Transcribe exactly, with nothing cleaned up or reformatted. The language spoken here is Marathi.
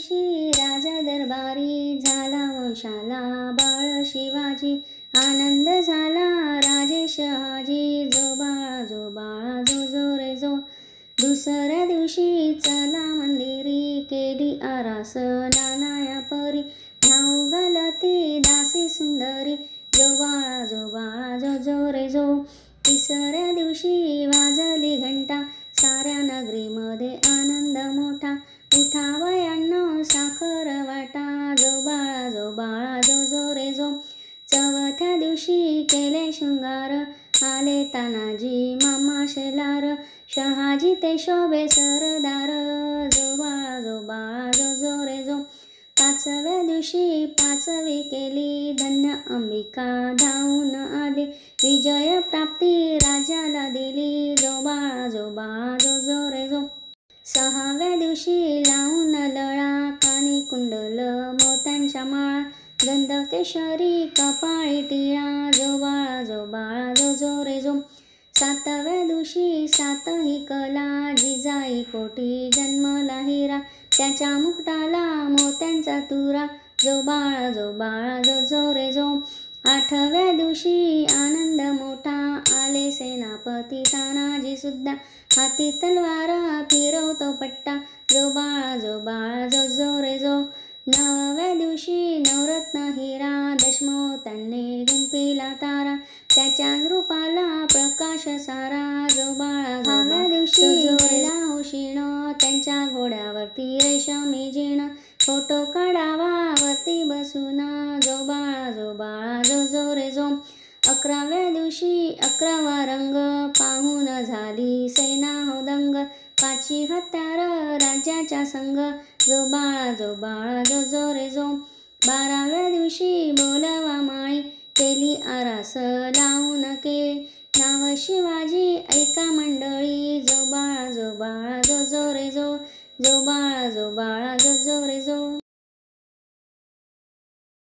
दिवशी राज दरबारी झाला वंशाला बाळ शिवाजी। आनंद झाला राजे शहाजी, जो बाळा जो बाळा जो जो रे जो। दुसऱ्या दिवशी चला मंदिरी केली आरास नाना परी। नाव घालती दासी सुंदरी, जो बाळा जो बाळा जो जो रे जो। तिसऱ्या दिवशी वाजली घंटा साऱ्या नगरीमध्ये आनंद मोठा। उठा वयांनो साखर वाटा, जो बाळा जो बाळा जो जो रे जो। चौथ्या दिवशी केले शृंगार आले तानाजी मामा शेलार। शहाजी ते शोभे सरदार, जो बाळा जो बाळा जो जो रे जो। पाचव्या दिवशी पाचवी केली धन्य अंबिका धावून आली। विजय प्राप्ती राजाला दिली, जो बाळा जो बाळा जो जो रे जो। सहाव्या दिवशी लावून लळा कानी कुंडल मोत्यांच्या माळा। गंधकेशरी कपाळी टिळा, जो बाळा जो बाळा जो जो रे जो। सातव्या दिवशी सातही कला जिजाई पोटी जन्मला हिरा। त्याच्या मुकुटाला मोत्यांचा तुरा, जो बाळा जो बाळा जो जो रे जो। आठव्या दिवशी आनंद मोठा आले सेनापती तानाजी सुद्धा। हाती तलवार फिरवतो पट्टा, जो बाळा जो बाळा जो जो रे जो। नवव्या दिवशी नवरत्न हिरा दशमोत्यांनी गुंफिला तारा। त्याच्याच रूपाला प्रकाश सारा, जो बाळा दहाव्या दिवशी जोडला उशीण त्यांच्या घोड्यावरती रेशमी जीण। फोटो काढावा वरती बसून, जो बाळा जो बाळा जो जो रे जो। अकराव्या दिवशी अकरावा रंग पाहून झाली सेना हो दंग। पाची हत्यार राज्याच्या संग, जो बाळा जो बाळा जो जो रे जो। बाराव्या दिवशी बोलवा माळी केली आरास लावून केळी। नाव शिवाजी ऐका मंडळी, जो बाळा जो बाळा जो जो रे जो। जो बाळा जो बाळा जो जो रे जो।